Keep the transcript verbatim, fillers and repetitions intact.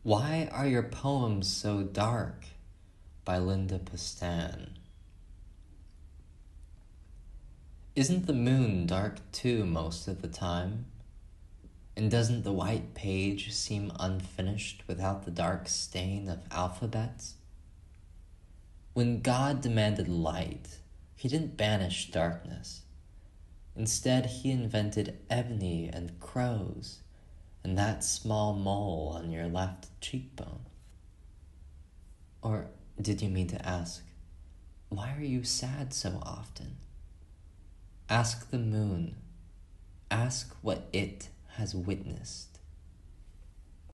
Why Are Your Poems So Dark? By Linda Pastan. Isn't the moon dark too most of the time? And doesn't the white page seem unfinished without the dark stain of alphabets? When God demanded light, he didn't banish darkness. Instead, he invented ebony and crows and that small mole on your left cheekbone. Or did you mean to ask, why are you sad so often? Ask the moon. Ask what it has witnessed.